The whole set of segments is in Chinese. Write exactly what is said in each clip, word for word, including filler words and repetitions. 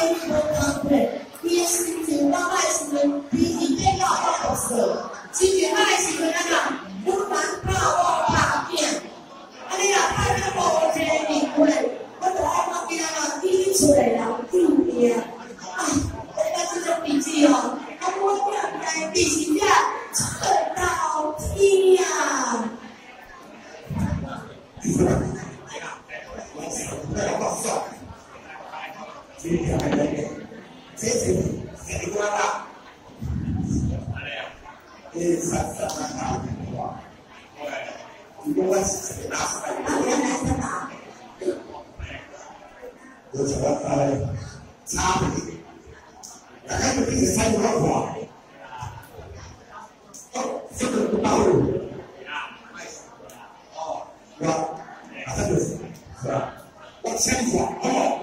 伊无工课，伊的心情到歹时阵，脾气变到要有色，心情歹时阵安那，女人拍我拍囝，安尼啊，太太无一个面会，我就爱看见啊，伊出来了，救命！啊，我这种脾气哦，啊，我点该脾气呀，出到天呀！ 这是这是谁说的？这是啥啥啥话？你跟我是哪是哪？我讲呃，差别，大家就平时参与好不好？哦，这个不到路。哦，是吧？啊，这就是是吧？我先说哦。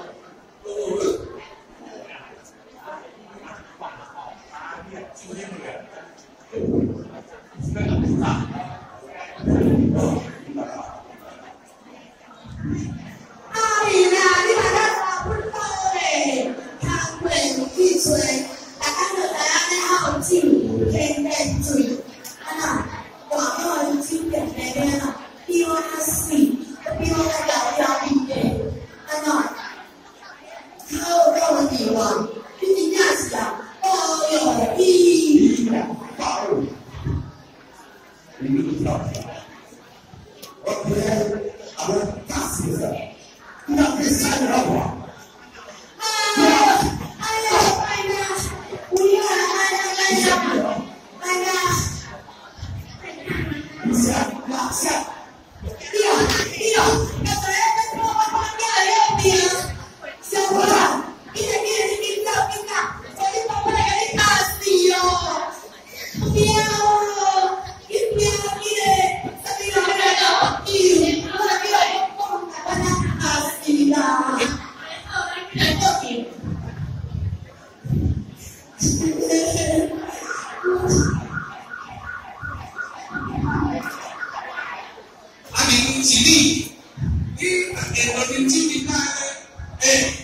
阿姨啦，你把它抓不到嘞，汤贵去吹，大家就知影咧好酒，天天醉，安那大口的酒变变变啦，比我较水，比我较摇摇欲坠，安那好够味哇，你真正是啊，哦哟，伊大肉，你知道？ 我今天俺们大四的，那比三十多。哎呀，哎呀，哎呀，不要了，哎呀，哎呀，哎呀，下马下，哎呀，哎呀，要不然再说我他娘要命！小伙子，你这你这你走你走，我就把我来给你打死哟！不要哦，你不要你嘞，什么要来了？ 阿明是你，你大家都认真点来，哎。